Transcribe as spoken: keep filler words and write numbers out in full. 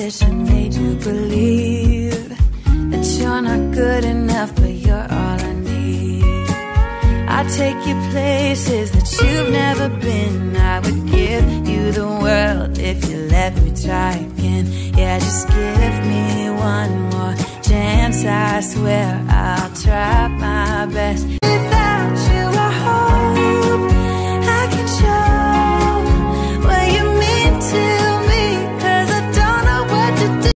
wish I made you believe that you're not good enough, but you're all I need. I'd take you places that you've never been. I would give you the world if you let me try again. Yeah, just give me one more chance. I swear I'll try my best.